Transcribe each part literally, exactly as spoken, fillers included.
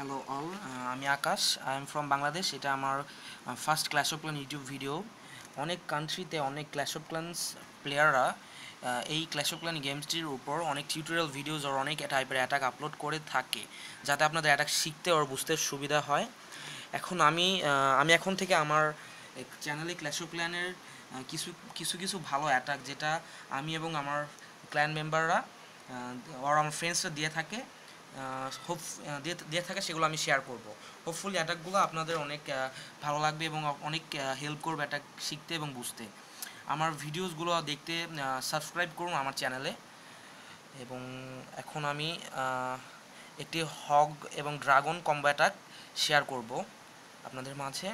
Hello all, আমি Akash. I am from Bangladesh. এটা আমার first Clash of Clan YouTube video. অনেক কান্ট্রিতে অনেক ক্ল্যাশ অফ ক্ল্যান্স প্লেয়াররা এই ক্ল্যাশ অফ ক্ল্যান গেমসটির উপর অনেক টিউটোরিয়াল ভিডিওস আর অনেক টাইপের অ্যাটাক আপলোড করে থাকে, যাতে আপনাদের অ্যাটাক শিখতে আর বুঝতে সুবিধা হয়। এখন আমি আমি এখন থেকে আমার চ্যানেলে ক্ল্যাশ অফ ক্ল্যানের কিছু কিছু কিছু ভালো অ্যাটাক, যেটা আমি এবং আমার ক্ল্যান মেম্বাররা আর আমার ফ্রেন্ডসরা দিয়ে থাকে হোপ দিয়ে দিয়ে থাকে সেগুলো আমি শেয়ার করব। হোপফুলি অ্যাটাকগুলো আপনাদের অনেক ভালো লাগবে এবং অনেক হেল্প করবে অ্যাটাক শিখতে এবং বুঝতে। আমার ভিডিওসগুলো দেখতে সাবস্ক্রাইব করুন আমার চ্যানেলে। এবং এখন আমি একটি হগ এবং ড্রাগন কম্বো অ্যাটাক শেয়ার করব আপনাদের মাঝে।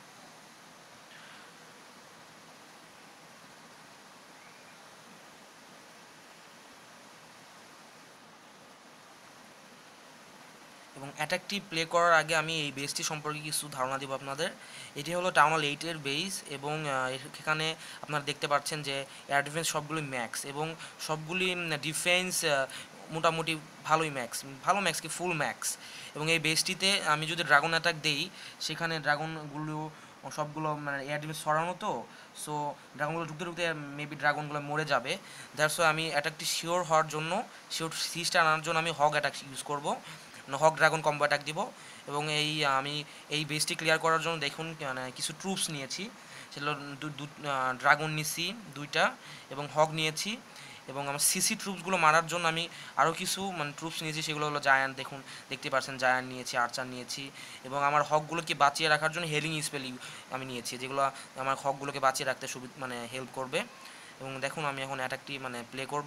এবং অ্যাটাকটি প্লে করার আগে আমি এই বেসটি সম্পর্কে কিছু ধারণা দেব আপনাদের। এটি হলো টাউন হল এইটের বেস এবং এখানে আপনারা দেখতে পাচ্ছেন যে এয়ার ডিফেন্স সবগুলি ম্যাক্স এবং সবগুলি ডিফেন্স মোটামুটি ভালোই ম্যাক্স, ভালো ম্যাক্স কি ফুল ম্যাক্স। এবং এই বেসটিতে আমি যদি ড্রাগন অ্যাটাক দেই, সেখানে ড্রাগনগুলো সবগুলো মানে এয়ার ডিফেন্স সরানো, তো সো ড্রাগনগুলো ঢুকতে ঢুকতে মেবি ড্রাগনগুলো মরে যাবে। দ্যাটস ওয়াই আমি অ্যাটাকটি শিওর হওয়ার জন্য, শিওর সিজটা আনার জন্য আমি হগ অ্যাটাক ইউজ করবো, হক ড্রাগন কম্বো অ্যাটাক দিব। এবং এই আমি এই বেসটি ক্লিয়ার করার জন্য দেখুন মানে কিছু ট্রুপস নিয়েছি, সেগুলো ড্রাগন নিয়েছি দুইটা এবং হক নিয়েছি। এবং আমার সিসি ট্রুপসগুলো মারার জন্য আমি আরও কিছু মানে ট্রুপস নিয়েছি, সেগুলো হলো জায়ান্ট। দেখুন দেখতে পাচ্ছেন জায়ান্ট নিয়েছি, আর্চার নিয়েছি। এবং আমার হকগুলোকে বাঁচিয়ে রাখার জন্য হেলিং স্পেল আমি নিয়েছি, যেগুলো আমার হকগুলোকে বাঁচিয়ে রাখতে সুবিধা মানে হেল্প করবে। এবং দেখুন আমি এখন অ্যাটাকটি মানে প্লে করব।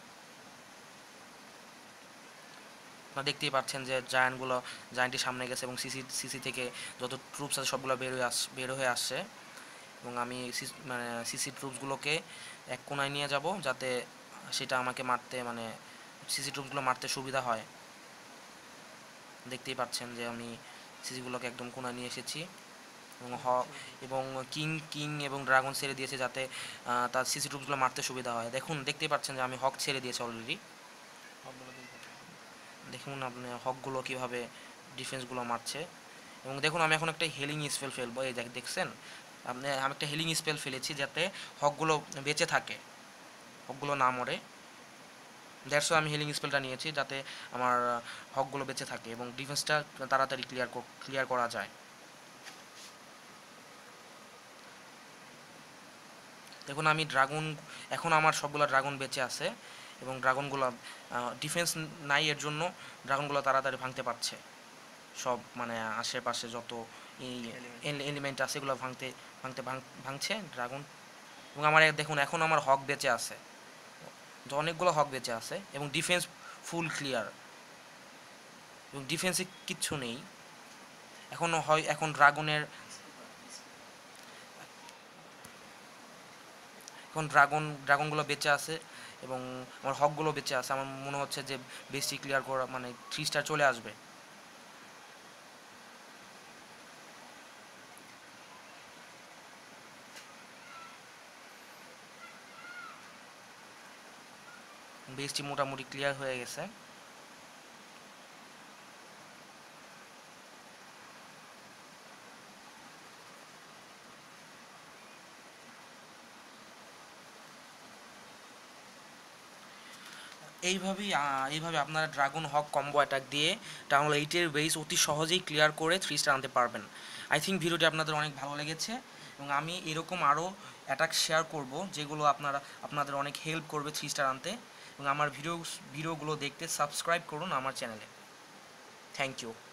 আপনারা দেখতেই পাচ্ছেন যে জায়ান্টগুলো জায়ান্টের সামনে গেছে এবং সিসি সিসি থেকে যত ট্রুপস আছে সবগুলো বের হয়ে আস বের হয়ে আসছে। এবং আমি মানে সিসি ট্রুপসগুলোকে এক কোনায় নিয়ে যাব, যাতে সেটা আমাকে মারতে মানে সিসি ট্রুপসগুলো মারতে সুবিধা হয়। দেখতেই পাচ্ছেন যে আমি সিসিগুলোকে একদম কোনায় নিয়ে এসেছি এবং হ এবং কিং কিং এবং ড্রাগন ছেড়ে দিয়েছে, যাতে তার সিসি ট্রুপসগুলো মারতে সুবিধা হয়। দেখুন দেখতেই পাচ্ছেন যে আমি হক ছেড়ে দিয়েছি অলরেডি। দেখুন আপনি হকগুলো কীভাবে ডিফেন্সগুলো মারছে। এবং দেখুন আমি এখন একটা হেলিং স্পেল ফেলবো, এই দেখছেন আপনি আমি একটা হেলিং স্পেল ফেলেছি, যাতে হকগুলো বেঁচে থাকে, হকগুলো না মরে। দ্যাটস ওয়াই আমি হেলিং স্পেলটা নিয়েছি, যাতে আমার হকগুলো বেঁচে থাকে এবং ডিফেন্সটা তাড়াতাড়ি ক্লিয়ার ক্লিয়ার করা যায়। দেখুন আমি ড্রাগন এখন আমার সবগুলো ড্রাগন বেঁচে আছে এবং ড্রাগনগুলো ডিফেন্স নাই, এর জন্য ড্রাগনগুলো তাড়াতাড়ি ভাঙতে পারছে। সব মানে আশেপাশে যত এই এলিমেন্ট আছে এগুলো ভাঙতে ভাঙতে ভাঙছে ড্রাগন। এবং আমার দেখুন এখন আমার হক বেঁচে আছে, অনেকগুলো হক বেঁচে আছে এবং ডিফেন্স ফুল ক্লিয়ার এবং ডিফেন্সে কিচ্ছু নেই এখন। হয় এখন ড্রাগনের এখন ড্রাগন ড্রাগনগুলো বেঁচে আছে এবং আমার হকগুলো বেঁচে আছে। আমার মনে হচ্ছে যে বেসটি ক্লিয়ার করা মানে থ্রি স্টার চলে আসবে। বেসটি মোটামুটি ক্লিয়ার হয়ে গেছে। এইভাবেই এইভাবে আপনারা ড্রাগন হক কম্বো অ্যাটাক দিয়ে টাউন হল এইটের বেস অতি সহজেই ক্লিয়ার করে থ্রি স্টার আনতে পারবেন। আই থিঙ্ক ভিডিওটি আপনাদের অনেক ভালো লেগেছে এবং আমি এরকম আরও অ্যাটাক শেয়ার করব, যেগুলো আপনারা আপনাদের অনেক হেল্প করবে থ্রি স্টার আনতে। এবং আমার ভিডিও ভিডিওগুলো দেখতে সাবস্ক্রাইব করুন আমার চ্যানেলে। Thank you.